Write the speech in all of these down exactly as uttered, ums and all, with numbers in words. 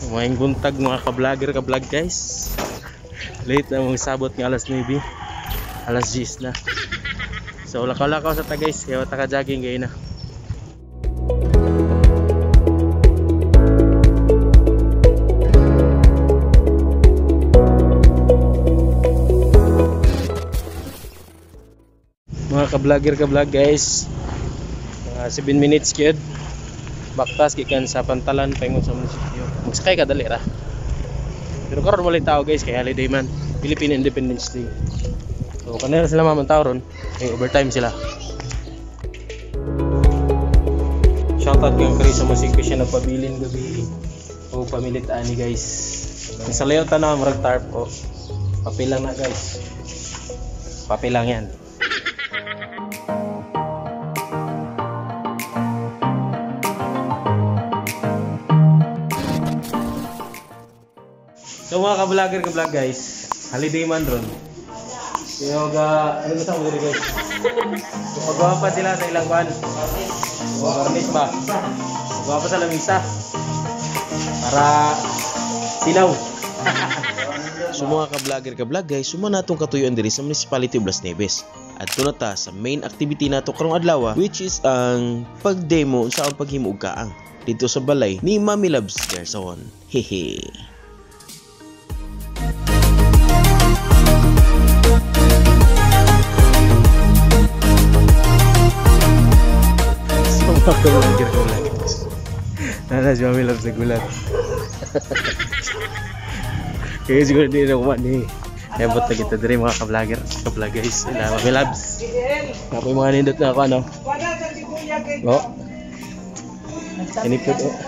Maing buntag mga ka-vlogger ka-vlog guys. Late na mong sabot ng alas nueve. Alas diyes na. So lakaw-lakaw sa ta guys. Kaya taka jogging kayo na. Mga ka-vlogger ka-vlog guys. Mga seven minutes kid. Baktas gikan sa Pantalan paingon sa munisipyo. Magsakay ka dali ra. Pero karon wala tao guys kay holiday man. Philippine Independence Day. So kanila sila mamantaw ron. May overtime sila. Shoutout kang Chris sa masig siya nagpabilin gabi. O pamilit ani guys. Ang sa layout na marag tarp o. Papel lang na guys. Papel lang yan. So mga ka-vlogger ka-vlog guys, holiday man ron. Yung ga, ano gusto mo dito guys? So magawa pa sila sa ilang buwan. O garnish pa. Magawa pa sa lamisa. Para silaw. So mga ka-vlogger ka-vlog guys, suma natong katuyuan diri sa Municipality of Las Nieves. At ito na ta sa main activity nato karong adlaw, which is ang pag-demo sa ang paghimo og kaang dito sa balay ni Mami Loves Garson. Hehe. Ka-vlogger ka-vlog guys. Nana si Mami Loves sa gulat. Kaya siguro din ako man eh. Ebot na kita diri mga ka-vlogger ka-vlog guys. Sila Mami Loves. Ako yung mga nindot na ako ano. Oh. Inipot oh.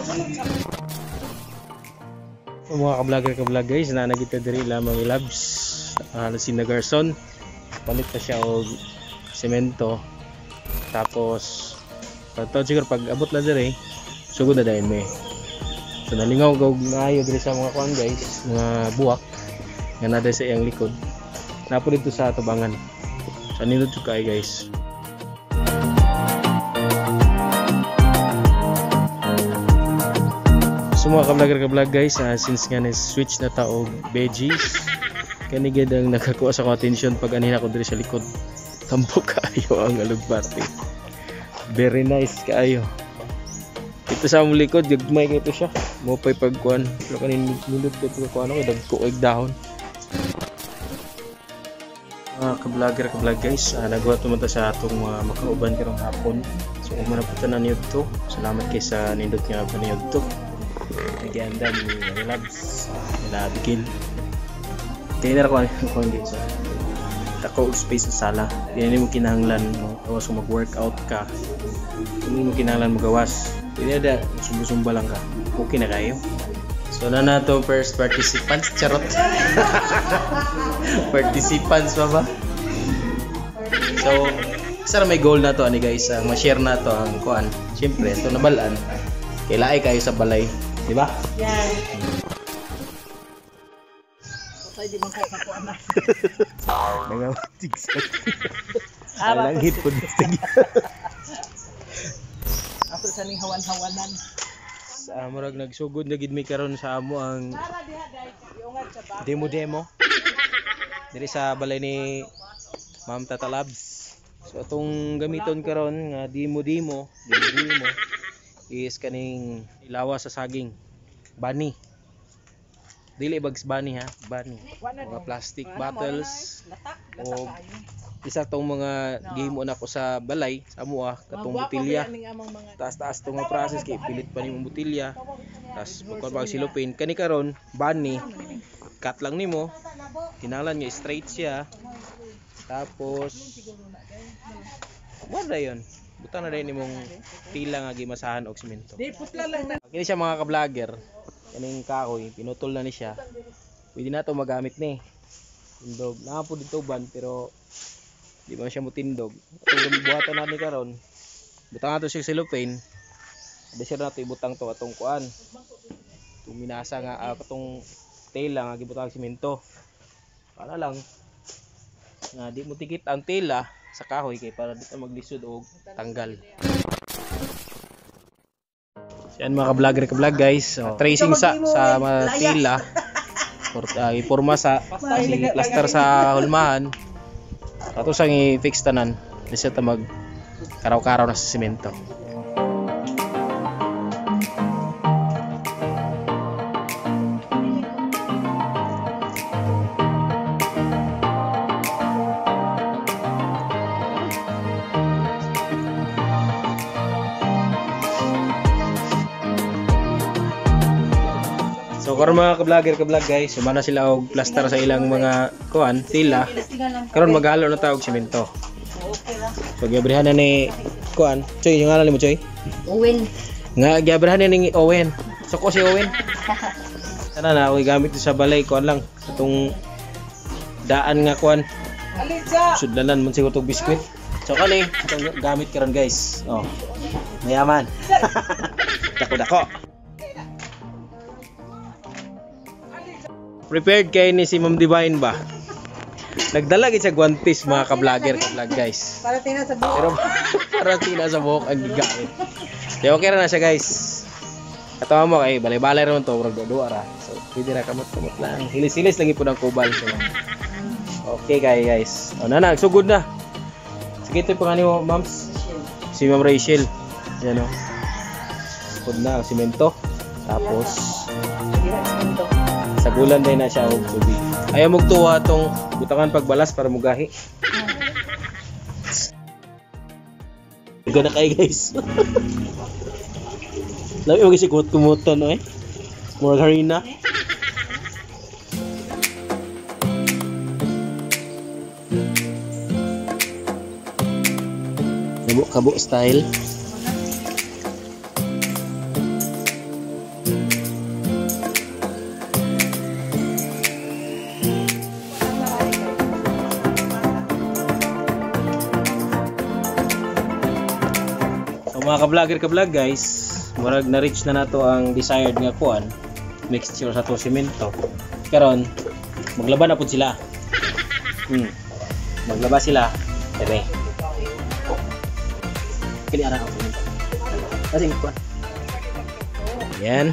So, mga ka-vlogger ka-vlog guys. Nana kita diri la Mami Loves. Uh, si na Garson. Palit na siya og semento. Tapos taon siguro pag abot na diri sugod na dayon may. So nalingaw gog naayo diri sa mga kuan guys, mga buwak nga nada sa iyang likod. Napo dito sa tubangan. Sa nindot jud kay guys. So mga ka-vlogger ka-vlog guys, uh, since nga na switch na ta og veggies, kani gid ang nakakuha sa ko attention pag anhin ako diri sa likod. Tambok kaayo ang alugbati. Very nice kaayo. Ito sa among likod, gagmay kito siya. Mo pay pagkuan. Pero kanin nindot ko ito kuan ako dagko og dahon. Mga ka-vlogger ka-vlog guys, uh, nagawa tumunta sa atong uh, makauban karong hapon. So kung manaputan na niyo to, salamat kay sa nindot nga pa niyo to. Naganda ni Mami Loves, nila Bigil. Kaya na ako kuan guys. Tako space sa sala. Hindi mo kinahanglan mo tapos kung mag-workout ka. Hindi mo kinahanglan magawas. Hindi na sumba-sumba lang ka. Okay na kayo. So na na to first participants. Charot. Participants pa ba? So sana may goal na to ani guys. Uh, ma-share na to ang kuan. Siyempre ito nabalaan. Kailaay kayo sa balay. Di ba? Yeah. Di man kaya ako anak. Nangawatig sa alang hit po dito. Ako sa ning hawan-hawanan. Sa murag nagsugod na gid mi karon sa amo ang demo-demo. Diri sa balay ni Ma'am Tata Loves. So atong gamiton karon nga demo-demo, demo-demo is kaning ilawa sa saging. Bani. Dili bags bunny ha, bunny. Mga plastic bottles o isa tong mga game una ko sa balay sa mua katong botilya. Taas-taas tong mga process kay pilit pa nimo botilya. Tas pagkuan bag silopin kani karon bunny. Cut lang nimo. Kinahanglan niya straight siya. Tapos mo na yon. Butang na din nimong tila nga gimasahan og semento. Di putla lang na. Kini siya mga ka-vlogger. Kaning kahoy, pinutol na ni siya. Pwede na ito magamit ni. Tindog. Nakapo dito ban pero di ba siya mutindog. Kung buhatan natin karon, butang nato siya cellophane. Desir nato ibutang to atong kuan. Itong minasa nga uh, katong tela nga gibutang semento. Para lang nga di mo tikit ang tela sa kahoy kay para dito maglisod og tanggal. Yan mga ka-vlogger ka-vlog guys. So, tracing sa sa mga tila. For, uh, iporma sa plaster sa hulmahan. Tapos ang i-fix tanan. Kasi ito mag karaw-karaw na sa simento. So karon mga ka-vlogger ka-vlog guys, sumana sila og plaster sa ilang mga kuan, tila. Karon maghalo na ta og semento. So giabrihan na ni kuan, Choy, yung ngalan mo Choy? Owen. Nga giabrihan na ni Owen. So ko si Owen. Sana na ako gamit sa balay kuan lang sa tong daan nga kuan. Sudlanan man siguro tog biskwit. So kani, itong gamit karon guys. Oh. Mayaman. Dako-dako. Prepared kay ni si Ma'am Divine ba? Nagdala gid sa guantes mga ka-vlogger ka-vlog guys. Para tina sa buhok. Pero para tina sa buhok ang gigamit. Di okay ra na siya guys. Ato mo kay balay-balay ra man to murag duwa ra. So pwede ra kamot-kamot lang. Hilis-hilis lang ipod ang kubal so. Okay kay guys. O na na, sugod na. Sige ito pa kanimo Ma'ams. Si Ma'am Rachel. Yan o. Sugod na ang simento. Tapos sagulan din na siya og tubig. Ayaw magtuwa tong butangan pagbalas para mugahi. Ikaw na kayo guys. Labi mo kasi kumot-kumutan no eh. Murag harina. Kabo-kabo style. Mga ka-vlogger ka-vlog guys, murag na-reach na nato ang desired nga kuan, mixture sa to semento. Karon maglaba na pud sila. Hmm. Maglaba sila. Dire. Kili ara ako. Kasi kuan. Yan.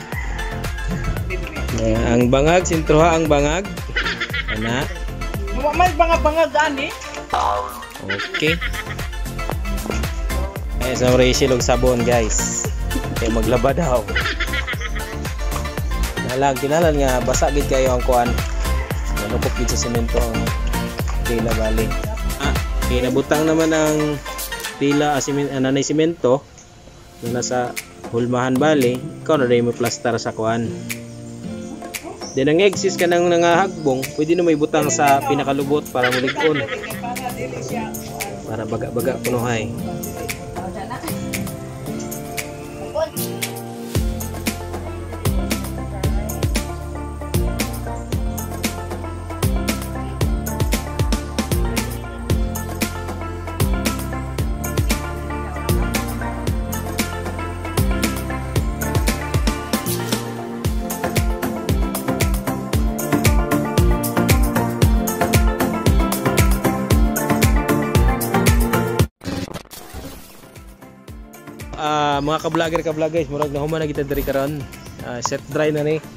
Yan ang bangag, sintroha ang bangag. Ana. May bangag-bangag ani. Okay. Eh, sa Rachel og sabon guys. Kaya maglaba daw. Nalang kinalan nga basa gid kayo ang kuan. Nanupok gid sa semento ang tila bali. Ah, kaya nabutang naman ang tila asimen anay semento na nasa hulmahan bali. Ikaw na rin mo plaster sa kuan. Then ang exist ka nang nangahagbong, pwede na may butang sa pinakalubot para mulig-on. Para baga-baga punuhay. Uh, mga ka-vlogger ka-vlog guys, murag na human na kita diri karon. Uh, set dry na ni.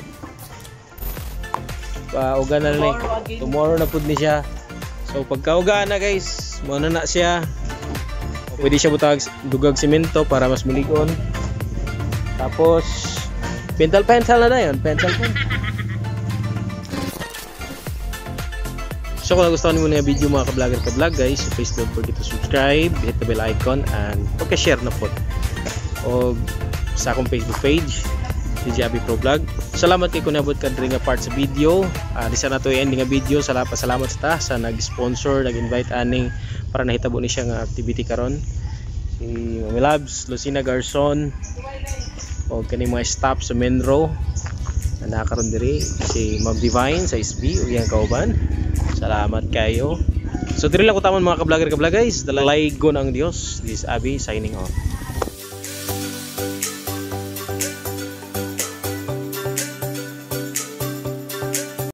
Pa-uga na ni. Tomorrow na pud ni siya. So pagka-uga na guys, mo na na siya. Pwede siya butag dugag semento para mas mulig-on. Tapos pental pencil na na yun, pencil pen. So kung nagustuhan mo na yung video mga ka-vlogger ka-vlog guys, please don't forget to subscribe, hit the bell icon, and pagka-share na po. O sa akong Facebook page, D J Abby Pro Vlog. Salamat kay kung nabot ka rin nga part sa video. Uh, di sana to ending nga video. Salamat salamat sa ta sa nag-sponsor, nag-invite aning para nahitabo ni siya nga activity karon. Si Mami Labs, Lucina Garson, o kani mga staff sa Menro na nakaroon diri, si Ma'am Divine sa S B o yang kauban. Salamat kayo. So diri lang ko tamon mga ka-vlogger ka-vlog guys. Dalaygon ang Dios. This is Abby signing off.